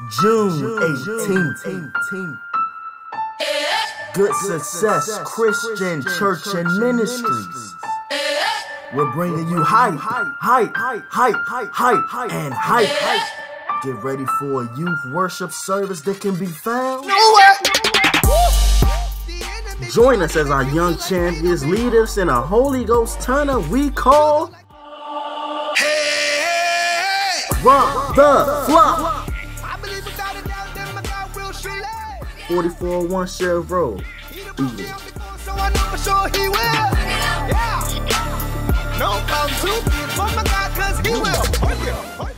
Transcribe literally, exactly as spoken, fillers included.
June eighteenth. Good Success Christian Church and Ministries. We're bringing you hype, hype, hype, hype, hype, hype, and hype. Get ready for a youth worship service that can be found nowhere. Join us as our young champions lead us in a Holy Ghost turner we call Rock the Flock. forty-four oh one Sheriff Road. Eagle. No, come to, oh my God, cause he will.